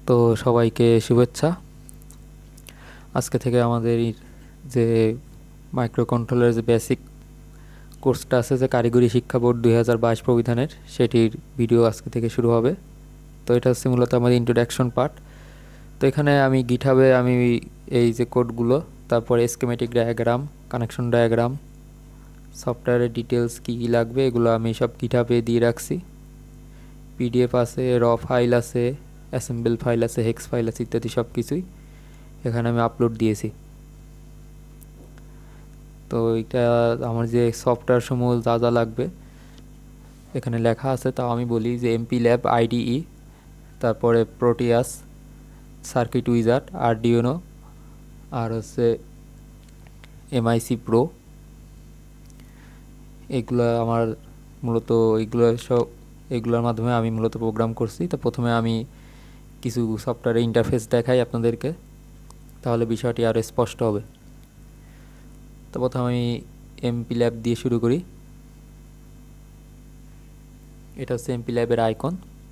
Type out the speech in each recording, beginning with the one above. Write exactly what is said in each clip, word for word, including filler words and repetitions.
তো সবাইকে শুভেচ্ছা। আজকে থেকে আমাদের যে মাইক্রো কন্ট্রোলার যে বেসিক কোর্সটা আছে যে কারিগরি শিক্ষা বোর্ড দুই হাজার বাইশ প্রবিধানের, সেটির ভিডিও আজকে থেকে শুরু হবে। তো এটা হচ্ছে মূলত আমাদের ইন্ট্রোডাকশন পার্ট। তো এখানে আমি গিটহাবে আমি এই যে কোডগুলো, তারপরে স্কিমেটিক ডায়াগ্রাম, কানেকশন ডায়াগ্রাম, সফটওয়্যারের ডিটেলস কী কী লাগবে এগুলো আমি সব গিটহাবে দিয়ে রাখছি। পিডিএফ আছে, র ফাইল আছে, অ্যাসেম্বল ফাইল আছে, হেক্স ফাইল আছে, ইত্যাদি সব কিছুই এখানে আমি আপলোড দিয়েছি। তো এটা আমার যে সফটওয়্যার সমূহ যা যা লাগবে এখানে লেখা আছে, তাও আমি বলি যে এমপি ল্যাব আইডিই, তারপরে প্রোটিয়াস, সার্কিট উইজার্ড, আরডিউনো, আর হচ্ছে এমআইসি প্রো। এগুলো আমার মূলত এগুলো সব এগুলোর মাধ্যমে আমি মূলত প্রোগ্রাম করছি। তো প্রথমে আমি কিছু সফটওয়্যারের ইন্টারফেস দেখাই আপনাদেরকে, তাহলে বিষয়টি আরও স্পষ্ট হবে। তো প্রথমে আমি এমপি ল্যাব দিয়ে শুরু করি। এটা হচ্ছে এমপি ল্যাবের আইকন।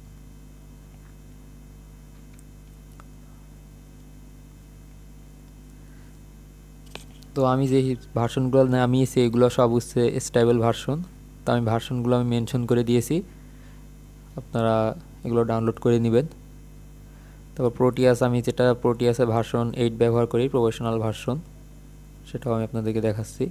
তো আমি যে ভার্সনগুলো নামিয়েছি এগুলো সব হচ্ছে স্টেবল ভার্সন। তো আমি ভার্সনগুলো আমি মেনশন করে দিয়েছি, আপনারা এগুলো ডাউনলোড করে নেবেন। তারপর প্রোটিয়াস, আমি যেটা প্রোটিয়াসে ভার্সন এইট ব্যবহার করি, প্রফেশনাল ভার্সন, সেটাও আমি আপনাদেরকে দেখাচ্ছি।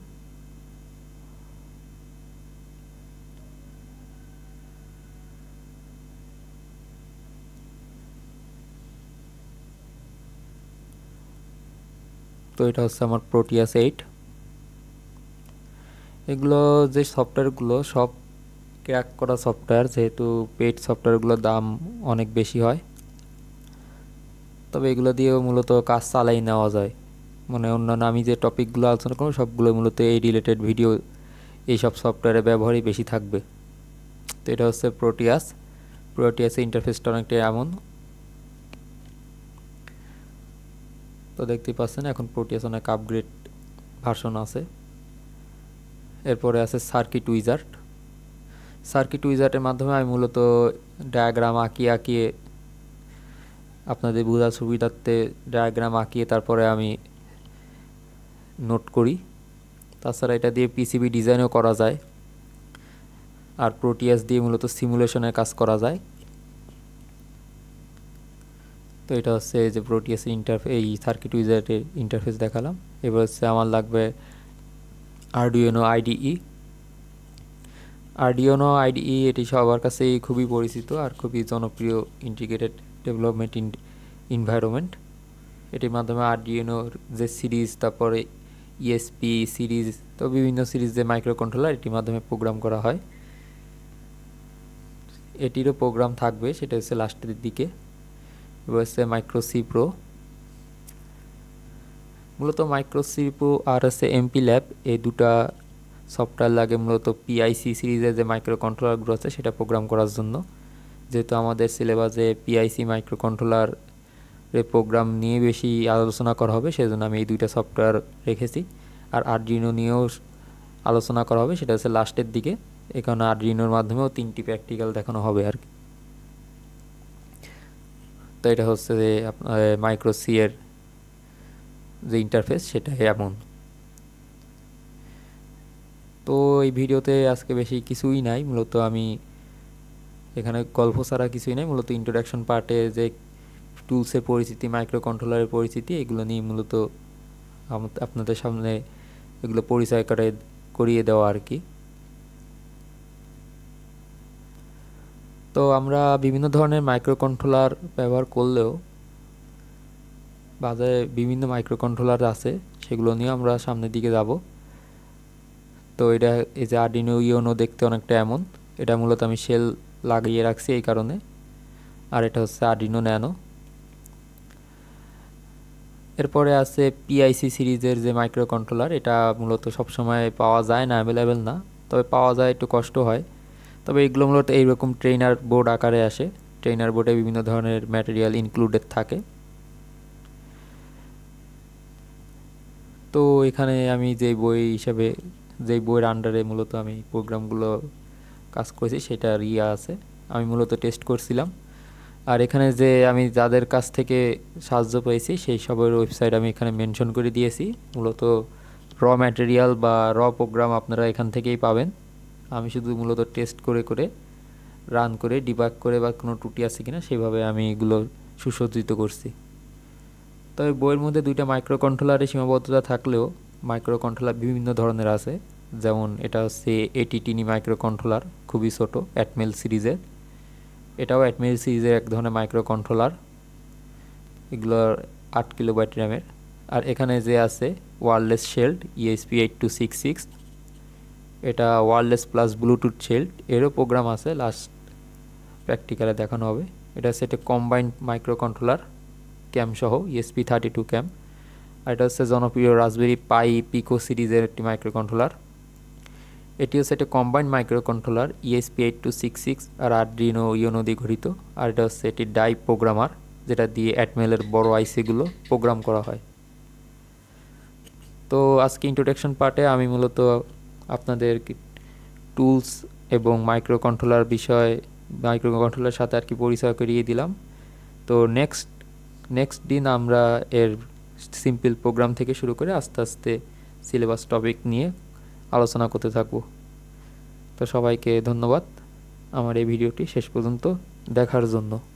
তো এটা হচ্ছে আমার প্রোটিয়াস এইট। এগুলো যে সফটওয়্যারগুলো সব ক্র্যাক করা সফটওয়্যার, যেহেতু পেইড সফটওয়্যারগুলোর দাম অনেক বেশি হয়, তবে এগুলো দিয়েও মূলত কাজ চালাই নেওয়া যায়। মানে অন্যান্য আমি যে টপিকগুলো আলোচনা করব সবগুলো মূলত এই রিলেটেড ভিডিও এইসব সফটওয়্যারের ব্যবহারই বেশি থাকবে। তো এটা হচ্ছে প্রোটিয়াস। প্রোটিয়াসের ইন্টারফেসটা অনেকটা এমন। তো দেখতেই পাচ্ছেন এখন প্রোটিয়াস অনেক আপগ্রেড ভার্সন আছে। এরপরে আছে সার্কিট উইজার্ড। সার্কিট উইজার্ডের মাধ্যমে আমি মূলত ডায়াগ্রাম আঁকিয়ে আঁকিয়ে আপনাদের বোঝার সুবিধার্থে ডায়াগ্রাম আঁকিয়ে তারপরে আমি নোট করি। তাছাড়া এটা দিয়ে পিসিবি ডিজাইনও করা যায়, আর প্রোটিয়াস দিয়ে মূলত সিমুলেশনের কাজ করা যায়। তো এটা হচ্ছে যে প্রোটিয়াসের ইন্টারফেস, এই সার্কিট উইজার্ডের ইন্টারফেস দেখালাম। এবার হচ্ছে আমার লাগবে আরডিউনো আইডিই। আরডিউনো আইডিই এটি সবার কাছেই খুবই পরিচিত আর খুবই জনপ্রিয় ইন্টিগ্রেটেড ডেভেলপমেন্ট এনভায়রনমেন্ট। এটির মাধ্যমে আরডিউনোর যে সিরিজ, তারপরে ইএসপি সিরিজ, তো বিভিন্ন সিরিজ যে মাইক্রো কন্ট্রোলার এটির মাধ্যমে প্রোগ্রাম করা হয়। এটিরও প্রোগ্রাম থাকবে, সেটা হচ্ছে লাস্টের দিকে। এবার হচ্ছে মাইক্রো সি প্রো। মূলত মাইক্রো সি প্রো আর হচ্ছে এমপি ল্যাব, এই দুটা সফটওয়্যার লাগে মূলত পিআইসি সিরিজের যে মাইক্রো কন্ট্রোলারগুলো আছে সেটা প্রোগ্রাম করার জন্য। যেহেতু আমাদের সিলেবাসে পিআইসি মাইক্রো কন্ট্রোলার প্রোগ্রাম নিয়ে বেশি আলোচনা করা হবে, সেজন্য আমি এই দুইটা সফটওয়্যার রেখেছি। আর আরডিনো নিয়েও আলোচনা করা হবে, সেটা হচ্ছে লাস্টের দিকে। এখানে আরডিনোর মাধ্যমেও তিনটি প্র্যাকটিক্যাল দেখানো হবে আর কি। তো এটা হচ্ছে যে আপনার মাইক্রো সি এর যে ইন্টারফেস সেটা এমন। তো এই ভিডিওতে আজকে বেশি কিছুই নাই, মূলত আমি এখানে গল্প ছাড়া কিছুই নাই। মূলত ইন্ট্রোডাকশন পার্টে যে টুলসের পরিচিতি, মাইক্রো কন্ট্রোলারের পরিচিতি, এগুলো নিয়ে মূলত আপনাদের সামনে এগুলো পরিচয় করে করিয়ে দেওয়া আর কি। তো আমরা বিভিন্ন ধরনের মাইক্রো কন্ট্রোলার ব্যবহার করলেও বাজারে বিভিন্ন মাইক্রো কন্ট্রোলার আছে, সেগুলো নিয়ে আমরা সামনের দিকে যাব। তো এটা এই যে আরডিনো ইউনো দেখতে অনেকটা এমন, এটা মূলত আমি শেল লাগিয়ে রাখছি এই কারণে। আর এটা হচ্ছে আরডিনো ন্যানো। এরপরে আছে পিআইসি সিরিজের যে মাইক্রো কন্ট্রোলার, এটা মূলত সবসময় পাওয়া যায় না, অ্যাভেলেবেল না, তবে পাওয়া যায়, একটু কষ্ট হয়। তবে এগুলো মূলত এইরকম ট্রেনার বোর্ড আকারে আসে। ট্রেনার বোর্ডে বিভিন্ন ধরনের ম্যাটেরিয়াল ইনক্লুডেড থাকে। তো এখানে আমি যে বই হিসাবে, যেই বইয়ের আন্ডারে মূলত আমি প্রোগ্রামগুলো কাজ করেছি সেটার ইয়ে আছে। আমি মূলত টেস্ট করছিলাম আর এখানে যে আমি যাদের কাছ থেকে সাহায্য পেয়েছি সেই সবের ওয়েবসাইট আমি এখানে মেনশন করে দিয়েছি। মূলত র ম্যাটেরিয়াল বা র প্রোগ্রাম আপনারা এখান থেকেই পাবেন। আমি শুধু মূলত টেস্ট করে করে রান করে ডিবাগ করে বা কোনো ত্রুটি আছে কিনা সেভাবে আমি এগুলো সুসজ্জিত করছি। তবে বইয়ের মধ্যে দুইটা মাইক্রো কন্ট্রোলারের সীমাবদ্ধতা থাকলেও মাইক্রো কন্ট্রোলার বিভিন্ন ধরনের আছে। যেমন এটা হচ্ছে এটিটিনি মাইক্রো কন্ট্রোলার, খুবই ছোটো, অ্যাটমেল সিরিজের। এটাও অ্যাটমেল সিরিজের এক ধরনের মাইক্রো কন্ট্রোলার, এগুলোর আট কিলোবাইট র্যামের। আর এখানে যে আছে wireless shield ESP eight two six six, এটা ওয়্যারলেস প্লাস ব্লুটুথ শেল্ড, এরও প্রোগ্রাম আছে, লাস্ট প্র্যাকটিক্যালে দেখানো হবে। এটা হচ্ছে একটা কম্বাইন্ড মাইক্রো কন্ট্রোলার ক্যাম সহ, ইএসপি থার্টি টু ক্যাম। আর এটা হচ্ছে জনপ্রিয় রাসবেরি পাই পিকো সিরিজের একটি মাইক্রো কন্ট্রোলার। এটি হচ্ছে একটা combined micro controller ESP eight two six six আর আরডিনো ইউনো দিয়ে গঠিত। আর এটা হচ্ছে এটি ডাই প্রোগ্রামার, যেটা দিয়ে অ্যাটমেলের বড় আইসিগুলো প্রোগ্রাম করা হয়। তো আজকে ইন্ট্রোডাকশন পার্টে আমি মূলত আপনাদের টুলস এবং মাইক্রো কন্ট্রোলার বিষয় মাইক্রো কন্ট্রোলারের সাথে আর কি পরিচয় করিয়ে দিলাম। তো নেক্সট নেক্সট দিন আমরা এর সিম্পল প্রোগ্রাম থেকে শুরু করে আস্তে আস্তে সিলেবাস টপিক নিয়ে আলোচনা করতে থাকব। তো সবাইকে ধন্যবাদ আমার এই ভিডিওটি শেষ পর্যন্ত দেখার জন্য।